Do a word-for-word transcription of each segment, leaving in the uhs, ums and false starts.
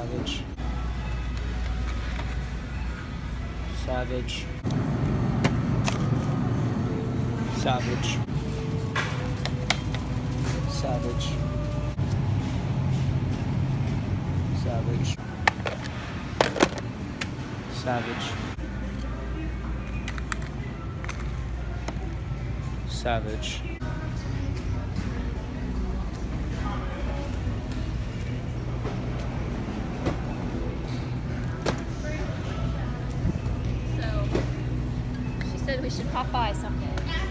Savage. Savage. Savage. Savage. Savage. Savage. Savage. We should pop by someday.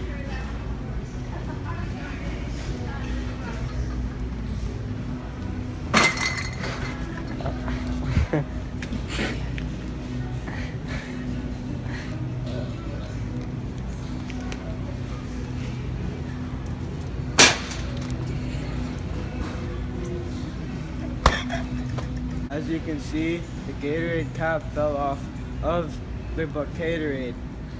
As you can see, the Gatorade cap fell off of the Gatorade.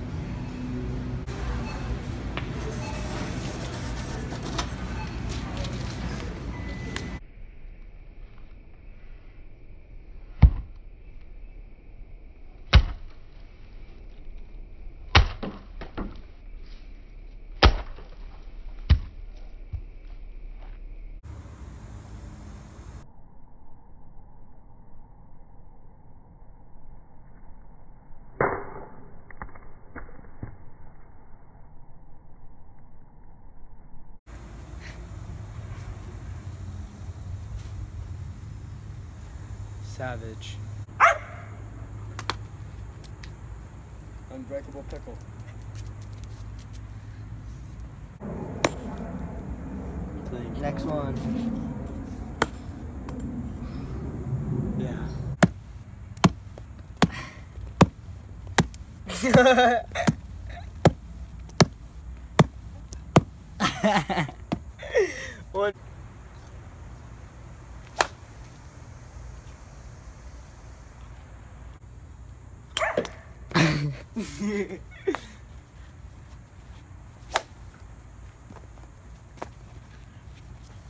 Savage. Unbreakable Pickle. Next one. Yeah. What?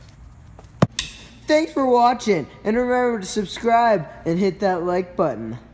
Thanks for watching, and remember to subscribe and hit that like button.